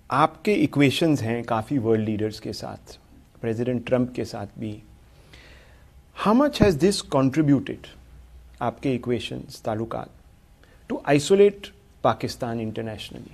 आपके इक्वेशंस हैं काफ़ी वर्ल्ड लीडर्स के साथ, प्रेसिडेंट ट्रंप के साथ भी। How much has this contributed, आपके इक्वेशंस ताल्लुकात, टू आइसोलेट पाकिस्तान इंटरनेशनली?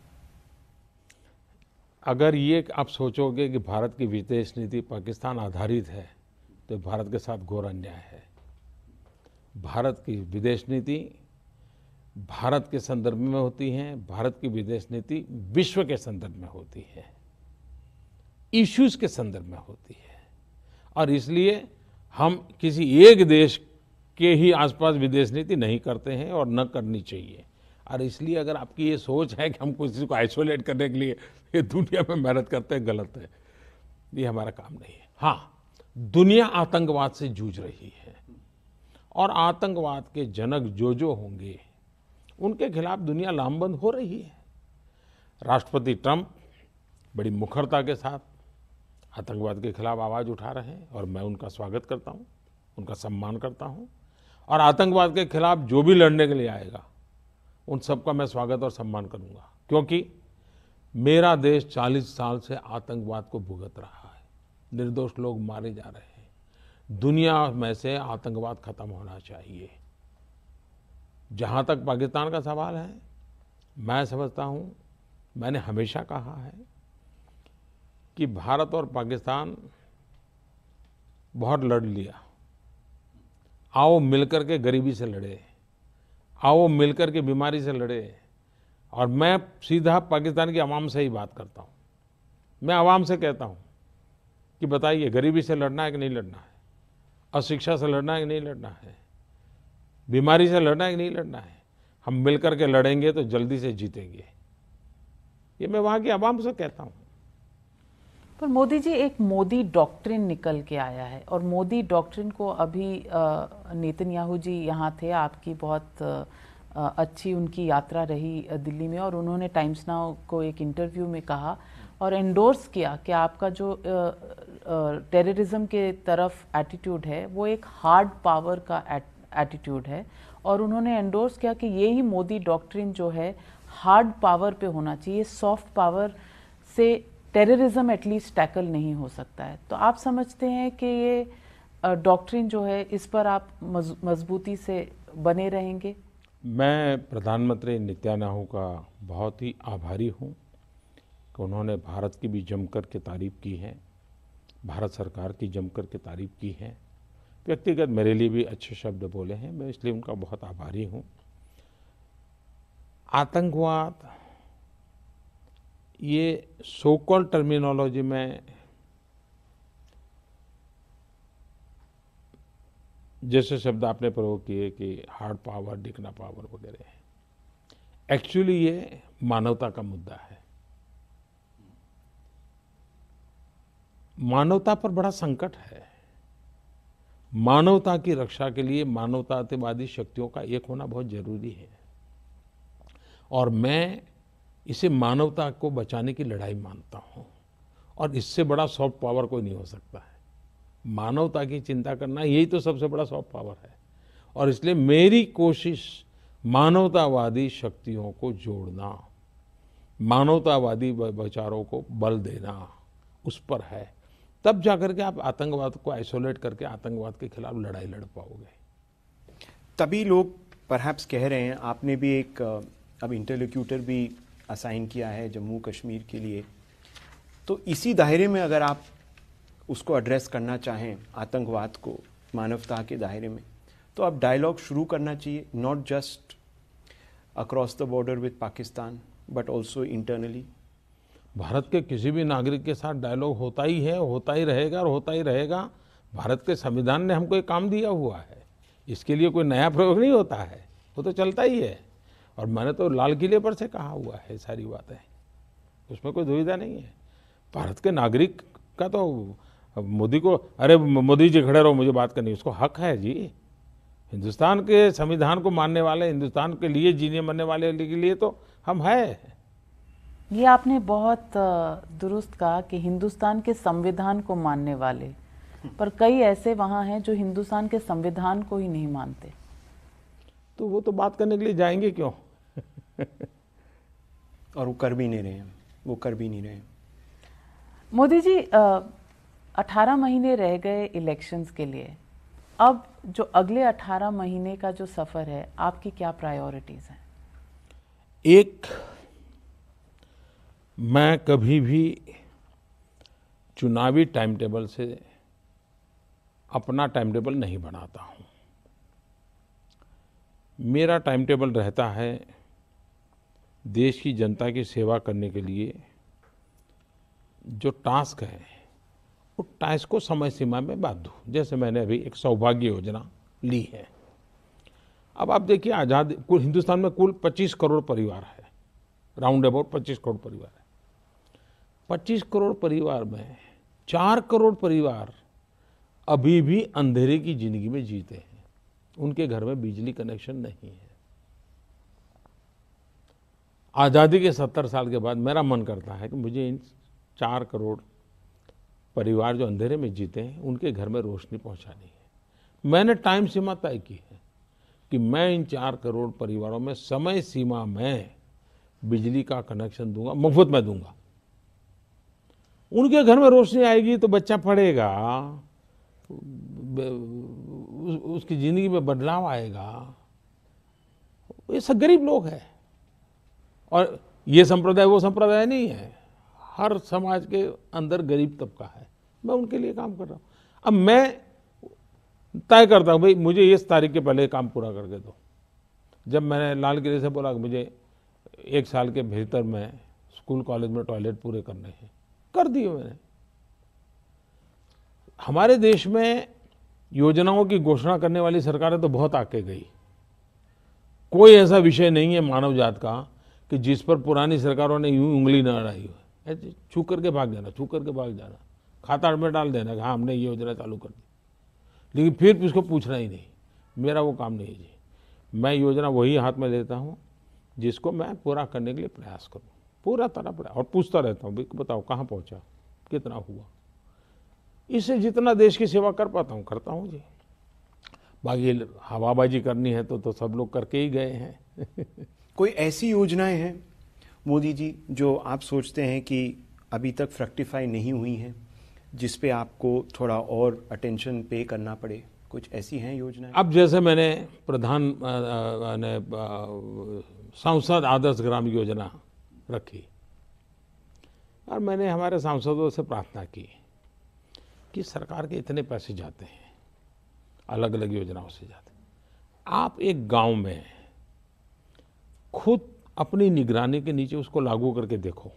अगर ये आप सोचोगे कि भारत की विदेश नीति पाकिस्तान आधारित है तो भारत के साथ घोर अन्याय है। भारत की विदेश नीति भारत के संदर्भ में होती है, भारत की विदेश नीति विश्व के संदर्भ में होती है, इश्यूज के संदर्भ में होती है। और इसलिए हम किसी एक देश के ही आसपास विदेश नीति नहीं करते हैं और न करनी चाहिए। और इसलिए अगर आपकी ये सोच है कि हम किसी को आइसोलेट करने के लिए ये दुनिया में मेहनत करते हैं, गलत है। ये हमारा काम नहीं है। हाँ, दुनिया आतंकवाद से जूझ रही है और आतंकवाद के जनक जो होंगे उनके खिलाफ दुनिया लामबंद हो रही है। राष्ट्रपति ट्रंप बड़ी मुखरता के साथ आतंकवाद के खिलाफ आवाज़ उठा रहे हैं और मैं उनका स्वागत करता हूँ, उनका सम्मान करता हूँ। और आतंकवाद के खिलाफ जो भी लड़ने के लिए आएगा उन सबका मैं स्वागत और सम्मान करूँगा, क्योंकि मेरा देश 40 साल से आतंकवाद को भुगत रहा है। निर्दोष लोग मारे जा रहे हैं। दुनिया में से आतंकवाद खत्म होना चाहिए। जहाँ तक पाकिस्तान का सवाल है, मैं समझता हूँ, मैंने हमेशा कहा है कि भारत और पाकिस्तान बहुत लड़ लिया। आओ मिलकर के गरीबी से लड़े, आओ मिलकर के बीमारी से लड़े। और मैं सीधा पाकिस्तान की आवाम से ही बात करता हूँ। मैं आवाम से कहता हूँ कि बताइए, गरीबी से लड़ना है कि नहीं लड़ना है, अशिक्षा से लड़ना है कि नहीं लड़ना है, बीमारी से लड़ना है कि नहीं लड़ना है। हम मिलकर के लड़ेंगे तो जल्दी से जीतेंगे। ये मैं वहाँ की आवाम से कहता हूँ। पर मोदी जी, एक मोदी डॉक्ट्रिन निकल के आया है और मोदी डॉक्ट्रिन को अभी नेतन्याहू जी यहाँ थे, आपकी बहुत अच्छी उनकी यात्रा रही दिल्ली में, और उन्होंने टाइम्स नाउ को एक इंटरव्यू में कहा और एंडोर्स किया कि आपका जो टेररिज्म के तरफ एटीट्यूड है वो एक हार्ड पावर का एटीट्यूड है। और उन्होंने एंडोर्स किया कि ये ही मोदी डॉक्ट्रिन जो है हार्ड पावर पे होना चाहिए, सॉफ्ट पावर से टेररिज्म एटलीस्ट टैकल नहीं हो सकता है। तो आप समझते हैं कि ये डॉक्ट्रिन जो है इस पर आप मजबूती से बने रहेंगे? मैं प्रधानमंत्री नेतन्याहू का बहुत ही आभारी हूँ कि उन्होंने भारत की भी जमकर के तारीफ़ की है, भारत सरकार की जमकर के तारीफ़ की है, व्यक्तिगत मेरे लिए भी अच्छे शब्द बोले हैं। मैं इसलिए उनका बहुत आभारी हूँ। आतंकवाद, ये सो कॉल टर्मिनोलॉजी में जैसे शब्द आपने प्रयोग किए कि हार्ड पावर, डिकना पावर वगैरह, एक्चुअली ये मानवता का मुद्दा है। मानवता पर बड़ा संकट है। मानवता की रक्षा के लिए मानवतावादी शक्तियों का एक होना बहुत जरूरी है। और मैं इसे मानवता को बचाने की लड़ाई मानता हूँ और इससे बड़ा सॉफ्ट पावर कोई नहीं हो सकता है। मानवता की चिंता करना, यही तो सबसे बड़ा सॉफ्ट पावर है। और इसलिए मेरी कोशिश मानवतावादी शक्तियों को जोड़ना, मानवतावादी विचारों को बल देना, उस पर है। तब जाकर के आप आतंकवाद को आइसोलेट करके आतंकवाद के खिलाफ लड़ाई लड़ पाओगे। तभी लोग परहैप्स कह रहे हैं, आपने भी एक अब इंटरलोक्यूटर भी असाइन किया है जम्मू कश्मीर के लिए, तो इसी दायरे में अगर आप उसको एड्रेस करना चाहें आतंकवाद को मानवता के दायरे में, तो अब डायलॉग शुरू करना चाहिए, not just across the border with Pakistan but also internally. Bharat के किसी भी नागरिक के साथ डायलॉग होता ही है, होता ही रहेगा और होता ही रहेगा। भारत के संविधान ने हमको एक काम दिया हुआ है, इसके लिए कोई नया प्रयोग नहीं होता है, वो तो चलता ही है। और मैंने तो लाल किले पर से कहा हुआ है सारी बातें, उसमें कोई दुविधा नहीं है। भारत के नागरिक का तो मोदी को, अरे मोदी जी खड़े रहो मुझे बात करनी, उसको हक है जी। हिंदुस्तान के संविधान को मानने वाले, हिंदुस्तान के लिए जीने मरने वाले के लिए तो हम हैं। ये आपने बहुत दुरुस्त कहा कि हिंदुस्तान के संविधान को मानने वाले, पर कई ऐसे वहाँ हैं जो हिंदुस्तान के संविधान को ही नहीं मानते। तो वो तो बात करने के लिए जाएंगे क्यों? और वो कर भी नहीं रहे हैं। वो कर भी नहीं रहे हैं। मोदी जी, 18 महीने रह गए इलेक्शंस के लिए। अब जो अगले 18 महीने का जो सफ़र है, आपकी क्या प्रायोरिटीज़ हैं? एक, मैं कभी भी चुनावी टाइम टेबल से अपना टाइम टेबल नहीं बनाता हूँ। मेरा टाइम टेबल रहता है देश की जनता की सेवा करने के लिए जो टास्क है, वो टास्क को समय सीमा में बांध दूँ। जैसे मैंने अभी एक सौभाग्य योजना ली है। अब आप देखिए, आज़ाद कुल हिंदुस्तान में कुल 25 करोड़ परिवार है, राउंड अबाउट 25 करोड़ परिवार है। 25 करोड़ परिवार में 4 करोड़ परिवार अभी भी अंधेरे की जिंदगी में जीते हैं। उनके घर में बिजली कनेक्शन नहीं है। आज़ादी के 70 साल के बाद मेरा मन करता है कि मुझे इन 4 करोड़ परिवार जो अंधेरे में जीते हैं, उनके घर में रोशनी पहुंचानी है। मैंने टाइम सीमा तय की है कि मैं इन 4 करोड़ परिवारों में समय सीमा में बिजली का कनेक्शन दूंगा, मुफ्त में दूंगा। उनके घर में रोशनी आएगी तो बच्चा पढ़ेगा, उसकी जिंदगी में बदलाव आएगा। ये सब गरीब लोग हैं, और ये संप्रदाय वो संप्रदाय नहीं है। हर समाज के अंदर गरीब तबका है, मैं उनके लिए काम कर रहा हूँ। अब मैं तय करता हूँ, भाई मुझे इस तारीख के पहले काम पूरा करके दो। जब मैंने लाल किले से बोला कि मुझे 1 साल के भीतर में स्कूल कॉलेज में टॉयलेट पूरे करने हैं, कर दिए मैंने। हमारे देश में योजनाओं की घोषणा करने वाली सरकारें तो बहुत आगे गई। कोई ऐसा विषय नहीं है मानव जात का कि जिस पर पुरानी सरकारों ने यूं उंगली न अड़ाई हो। छू करके भाग जाना, छू करके भाग जाना, खाता में डाल देना कि हाँ हमने ये योजना चालू कर दी, लेकिन फिर उसको पूछना ही नहीं। मेरा वो काम नहीं है जी। मैं योजना वही हाथ में लेता हूँ जिसको मैं पूरा करने के लिए प्रयास करूँ, पूरा तरह प्रयास, और पूछता रहता हूँ, भाई बताओ कहाँ पहुँचा, कितना हुआ। इससे जितना देश की सेवा कर पाता हूँ करता हूँ जी। बाकी हवाबाजी करनी है तो सब लोग करके ही गए हैं। कोई ऐसी योजनाएं हैं मोदी जी जो आप सोचते हैं कि अभी तक फ्रक्टिफाई नहीं हुई हैं, जिस पे आपको थोड़ा और अटेंशन पे करना पड़े? कुछ ऐसी हैं योजनाएं? अब जैसे मैंने सांसद आदर्श ग्राम योजना रखी, और मैंने हमारे सांसदों से प्रार्थना की कि सरकार के इतने पैसे जाते हैं, अलग अलग योजनाओं से जाते हैं, आप एक गांव में खुद अपनी निगरानी के नीचे उसको लागू करके देखो।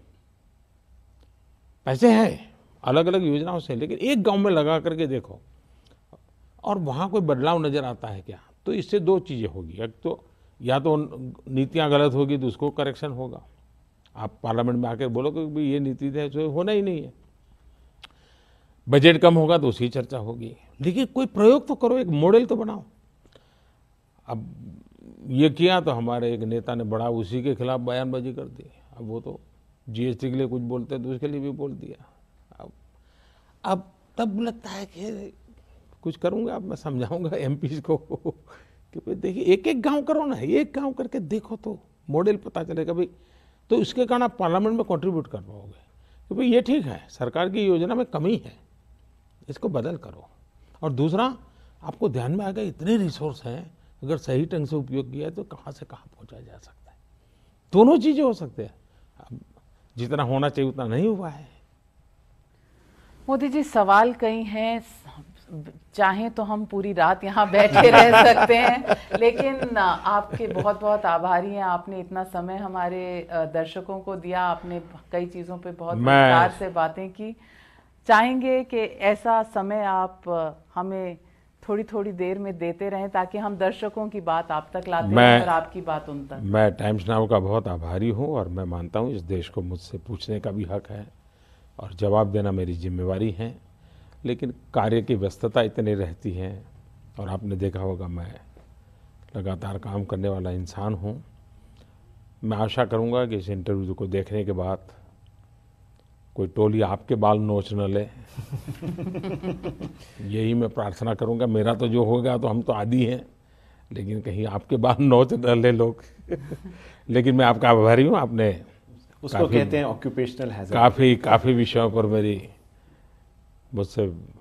पैसे हैं अलग अलग योजनाओं से, लेकिन एक गांव में लगा करके देखो, और वहाँ कोई बदलाव नज़र आता है क्या? तो इससे 2 चीज़ें होगी। एक तो या तो नीतियाँ गलत होगी तो उसको करेक्शन होगा। आप पार्लियामेंट में आकर बोलोगे कि ये नीति है, जो होना ही नहीं है। बजट कम होगा तो उसकी चर्चा होगी, लेकिन कोई प्रयोग तो करो, एक मॉडल तो बनाओ। अब ये किया तो हमारे एक नेता ने बड़ा उसी के खिलाफ बयानबाजी कर दी। अब वो तो जीएसटी के लिए कुछ बोलते हैं तो उसके लिए भी बोल दिया। अब तब लगता है कि कुछ करूँगा, अब मैं समझाऊंगा एमपीज को कि भाई देखिए एक एक गांव करो ना, एक गांव करके देखो तो मॉडल पता चलेगा भाई। तो इसके कारण आप पार्लियामेंट में कंट्रीब्यूट कर पाओगे कि भाई ये ठीक है, सरकार की योजना में कमी है, इसको बदल करो। और दूसरा, आपको ध्यान में आएगा इतने रिसोर्स हैं, अगर सही ढंग से उपयोग किया है तो कहाँ से कहाँ पहुँचा जा सकता है। दोनों चीज़ें हो सकते हैं। अब जितना होना चाहिए उतना नहीं हुआ है। मोदी जी, सवाल कई हैं, चाहें तो हम पूरी रात यहाँ बैठे रह सकते हैं, लेकिन आपके बहुत बहुत आभारी हैं। आपने इतना समय हमारे दर्शकों को दिया, आपने कई चीज़ों पे बहुत विस्तार से बातें की। चाहेंगे कि ऐसा समय आप हमें थोड़ी थोड़ी देर में देते रहें ताकि हम दर्शकों की बात आप तक लाते रहें और आपकी बात उन तक। मैं टाइम्स नाउ का बहुत आभारी हूँ, और मैं मानता हूँ इस देश को मुझसे पूछने का भी हक है और जवाब देना मेरी जिम्मेवारी है, लेकिन कार्य की व्यस्तता इतनी रहती है, और आपने देखा होगा मैं लगातार काम करने वाला इंसान हूँ। मैं आशा करूँगा कि इस इंटरव्यू को देखने के बाद कोई टोली आपके बाल नोच न ले। यही मैं प्रार्थना करूँगा। मेरा तो जो होगा तो हम तो आदी हैं, लेकिन कहीं आपके बाल नोच न ले लोग। लेकिन मैं आपका आभारी हूँ, आपने उसको कहते हैं ऑक्यूपेशनल हैजर्ड। काफ़ी विषयों पर मेरी मुझसे